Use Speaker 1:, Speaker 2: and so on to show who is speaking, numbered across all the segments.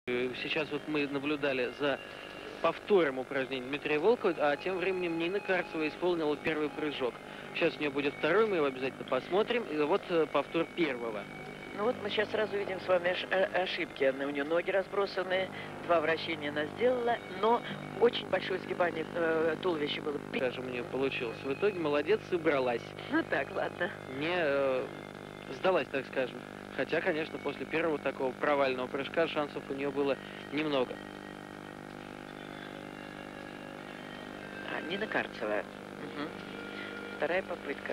Speaker 1: Сейчас вот мы наблюдали за повтором упражнений Дмитрия Волкова, а тем временем Нина Карцева исполнила первый прыжок. Сейчас у нее будет второй, мы его обязательно посмотрим. И вот повтор первого.
Speaker 2: Ну вот мы сейчас сразу видим с вами ошибки. У нее ноги разбросаны, 2 вращения она сделала, но очень большое сгибание туловища было.
Speaker 1: Скажем, у нее получилось. В итоге молодец, собралась.
Speaker 2: Ну так, ладно.
Speaker 1: Не сдалась, так скажем. Хотя, конечно, после первого такого провального прыжка шансов у нее было немного.
Speaker 2: Нина Карцева. Угу. Вторая попытка.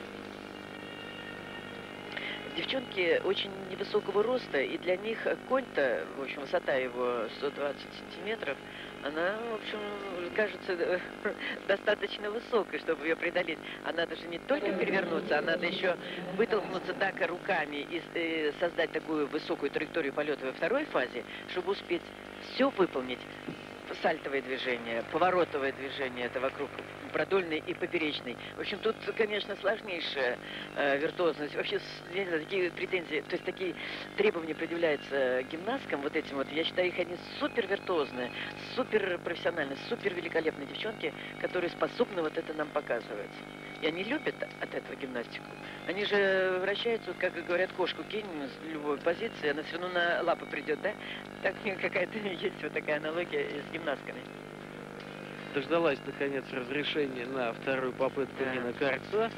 Speaker 2: Девчонки очень невысокого роста, и для них конь-то, в общем, высота его 120 сантиметров, она, в общем, кажется достаточно высокой, чтобы ее преодолеть. А надо же не только перевернуться, а надо еще вытолкнуться так руками и создать такую высокую траекторию полета во второй фазе, чтобы успеть все выполнить. Сальтовое движение, поворотовое движение, это вокруг продольной и поперечной. В общем, тут, конечно, сложнейшая виртуозность. Вообще, я не знаю, такие претензии, то есть такие требования предъявляются гимнасткам, вот этим вот, я считаю, их они супер виртуозные, супер профессиональные, супер великолепные девчонки, которые способны вот это нам показывать. И они любят от этого гимнастику. Они же вращаются, как говорят, кошку кинь с любой позиции, она все равно на лапы придет, да? Так какая-то есть вот такая аналогия с гимнастками.
Speaker 1: Дождалась, наконец, разрешения на вторую попытку Нина Карцева.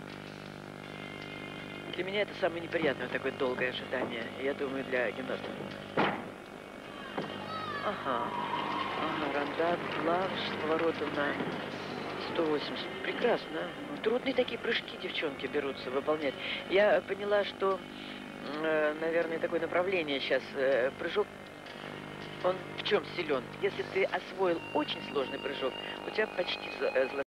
Speaker 2: Для меня это самое неприятное, вот такое долгое ожидание. Я думаю, для гимнастов. Ага, рандат, плав, с поворотом на 180. Прекрасно. Трудные такие прыжки девчонки берутся выполнять. Я поняла, что, наверное, такое направление сейчас, прыжок, он в чем силен? Если ты освоил очень сложный прыжок, у тебя почти